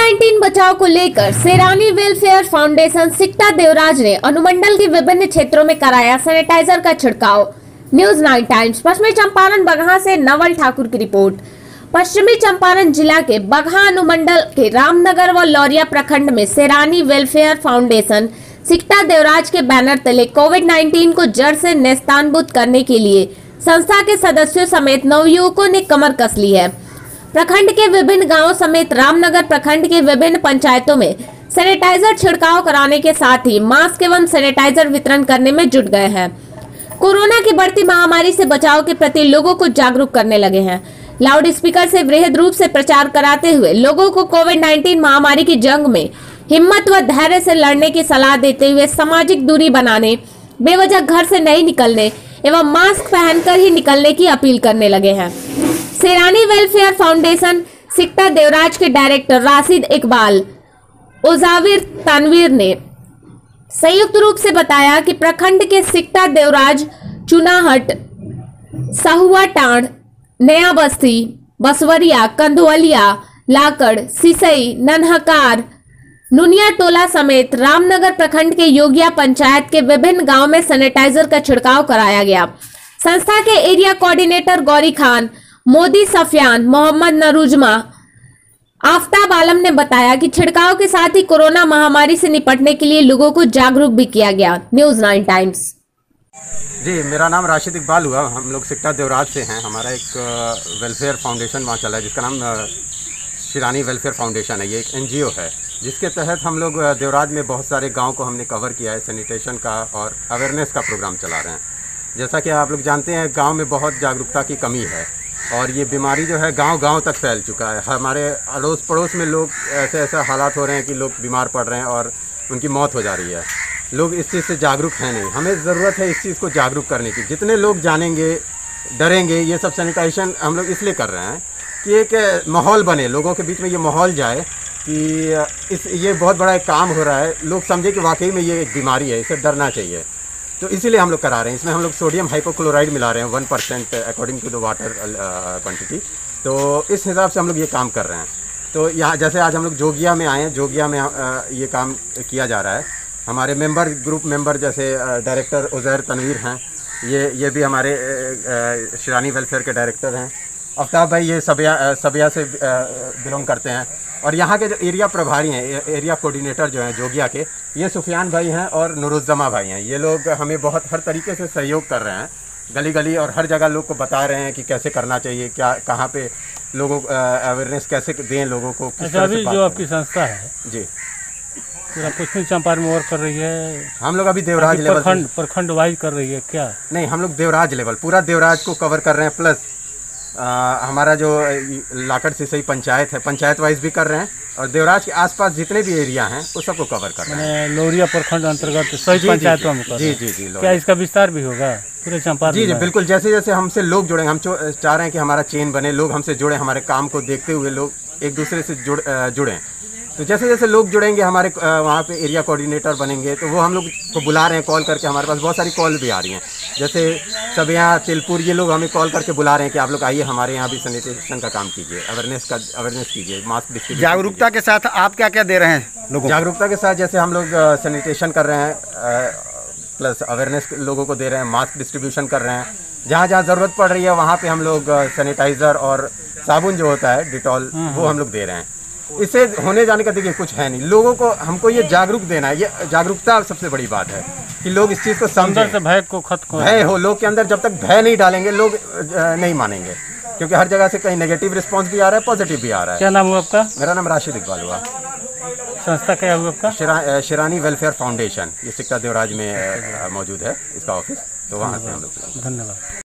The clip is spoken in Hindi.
कोविड-19 बचाव को लेकर सेरानी वेलफेयर फाउंडेशन सिकटा देवराज ने अनुमंडल के विभिन्न क्षेत्रों में कराया सैनिटाइजर का छिड़काव। न्यूज 9 टाइम्स पश्चिमी चंपारण बगहा से नवल ठाकुर की रिपोर्ट। पश्चिमी चंपारण जिला के बगहा अनुमंडल के रामनगर व लौरिया प्रखंड में सेरानी वेलफेयर फाउंडेशन सिकटा देवराज के बैनर तले कोविड-19 को जड़ से नेस्तानबूद करने के लिए संस्था के सदस्यों समेत नवयुवकों ने कमर कस ली है। प्रखंड के विभिन्न गांवों समेत रामनगर प्रखंड के विभिन्न पंचायतों में सैनिटाइजर छिड़काव कराने के साथ ही मास्क एवं सैनिटाइजर वितरण करने में जुट गए हैं। कोरोना की बढ़ती महामारी से बचाव के प्रति लोगों को जागरूक करने लगे हैं। लाउड स्पीकर से वृहद रूप से प्रचार कराते हुए लोगों को कोविड-19 महामारी की जंग में हिम्मत व धैर्य से लड़ने की सलाह देते हुए सामाजिक दूरी बनाने, बेवजह घर से नहीं निकलने एवं मास्क पहनकर ही निकलने की अपील करने लगे हैं। सेरानी वेलफेयर फाउंडेशन सिकटा देवराज के डायरेक्टर राशिद इकबाल उजाविर तनवीर ने संयुक्त रूप से बताया कि प्रखंड के सिकटा देवराज, चुनाहट, साहुआ टांड, नया बस्ती, बसवरिया, कंधवलिया, लाकड़, सिसई, नन्हकार, नुनिया टोला समेत रामनगर प्रखंड के योगिया पंचायत के विभिन्न गांव में सैनिटाइजर का छिड़काव कराया गया। संस्था के एरिया कोऑर्डिनेटर गौरी खान, मोदी सफियान, मोहम्मद नरूजमा, आफ्ताब आलम ने बताया कि छिड़काव के साथ ही कोरोना महामारी से निपटने के लिए लोगों को जागरूक भी किया गया। News 9 times. जी, मेरा नाम राशिद इकबाल हुआ। हम लोग सिकटा देवराज से हैं। हमारा एक वेलफेयर फाउंडेशन वहाँ चला है जिसका नाम सेरानी वेलफेयर फाउंडेशन है। ये एक एनजीओ है जिसके तहत हम लोग देवराज में बहुत सारे गांव को हमने कवर किया है। सैनिटेशन का और अवेयरनेस का प्रोग्राम चला रहे हैं। जैसा कि आप लोग जानते हैं, गांव में बहुत जागरूकता की कमी है और ये बीमारी जो है गांव-गांव तक फैल चुका है। हमारे अड़ोस पड़ोस में लोग ऐसे हालात हो रहे हैं कि लोग बीमार पड़ रहे हैं और उनकी मौत हो जा रही है। लोग इस चीज़ से जागरूक हैं नहीं। हमें ज़रूरत है इस चीज़ को जागरूक करने की। जितने लोग जानेंगे, डरेंगे, ये सब सैनिटाइजेशन हम लोग इसलिए कर रहे हैं कि एक माहौल बने, लोगों के बीच में ये माहौल जाए कि ये बहुत बड़ा एक काम हो रहा है। लोग समझे कि वाकई में ये एक बीमारी है, इससे डरना चाहिए। तो इसीलिए हम लोग करा रहे हैं। इसमें हम लोग सोडियम हाइपोक्लोराइड मिला रहे हैं 1% according to the water quantity. तो इस हिसाब से हम लोग ये काम कर रहे हैं। तो यहाँ जैसे आज हम लोग जोगिया में आए हैं, जोगिया में ये काम किया जा रहा है। हमारे ग्रुप मेंबर जैसे डायरेक्टर उजैर तनवीर हैं, ये भी हमारे सेरानी वेलफेयर के डायरेक्टर हैं। आफ्ताब भाई ये सबिया से बिलोंग करते हैं। और यहाँ के जो एरिया प्रभारी हैं, एरिया कोऑर्डिनेटर जो हैं जोगिया के, ये सुफियान भाई हैं और नुरुज़्ज़मा भाई हैं। ये लोग हमें बहुत हर तरीके से सहयोग कर रहे हैं। गली गली और हर जगह लोग को बता रहे हैं कि कैसे करना चाहिए, क्या कहाँ पे लोगों को अवेयरनेस कैसे दें लोगों को। अच्छा, अभी जो आपकी संस्था है जी पूरा पश्चिमी चंपारण में वर्क कर रही है? हम लोग अभी देवराज लेवल प्रखंड वाइज कर रही है क्या? नहीं, हम लोग देवराज लेवल पूरा देवराज को कवर कर रहे हैं। प्लस हमारा जो लाकड़ सिसई पंचायत है, पंचायत वाइज भी कर रहे हैं और देवराज के आसपास जितने भी एरिया हैं वो सबको कवर कर रहे हैं। लौरिया प्रखंड अंतर्गत सही पंचायतों में कर? जी। क्या इसका विस्तार भी होगा पूरे चंपारण? जी बिल्कुल। जैसे जैसे हमसे लोग जुड़ेंगे, हम चाह रहे हैं कि हमारा चेन बने, लोग हमसे जुड़े, हमारे काम को देखते हुए लोग एक दूसरे से जुड़ें। तो जैसे जैसे लोग जुड़ेंगे, हमारे वहाँ पे एरिया कोऑर्डिनेटर बनेंगे, तो वो हम लोग को बुला रहे हैं कॉल करके। हमारे पास बहुत सारी कॉल भी आ रही हैं। जैसे सब यहाँ तिलपुर, ये लोग हमें कॉल करके बुला रहे हैं कि आप लोग आइए हमारे यहाँ भी सैनिटेशन का काम कीजिए, अवेयरनेस कीजिए, मास्क डिस्ट्रीब्यूट। जागरूकता के साथ आप क्या क्या दे रहे हैं लोगों? जागरूकता के साथ जैसे हम लोग सैनिटेशन कर रहे हैं, प्लस अवेयरनेस लोगों को दे रहे हैं, मास्क डिस्ट्रीब्यूशन कर रहे हैं। जहाँ जहाँ ज़रूरत पड़ रही है वहाँ पे हम लोग सैनिटाइज़र और साबुन जो होता है डिटॉल, वो हम लोग दे रहे हैं। इससे होने जाने का देखिए कुछ है नहीं। लोगों को हमको ये जागरूक देना है। ये जागरूकता सबसे बड़ी बात है कि लोग इस चीज़ को समझें। से भय को खत्म भय हो लोग के अंदर, जब तक भय नहीं डालेंगे लोग नहीं मानेंगे। क्योंकि हर जगह से कहीं नेगेटिव रिस्पांस भी आ रहा है, पॉजिटिव भी आ रहा है। क्या नाम हुआ आपका? मेरा नाम राशिद इकबाल हुआ। संस्था क्या हुआ आपका? सेरानी वेलफेयर फाउंडेशन, ये सिकटा देवराज में मौजूद है इसका ऑफिस। तो वहाँ से हम लोग। धन्यवाद।